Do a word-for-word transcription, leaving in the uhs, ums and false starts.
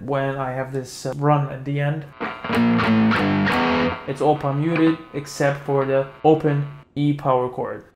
when I have this uh, run at the end. It's all palm muted except for the open E power chord.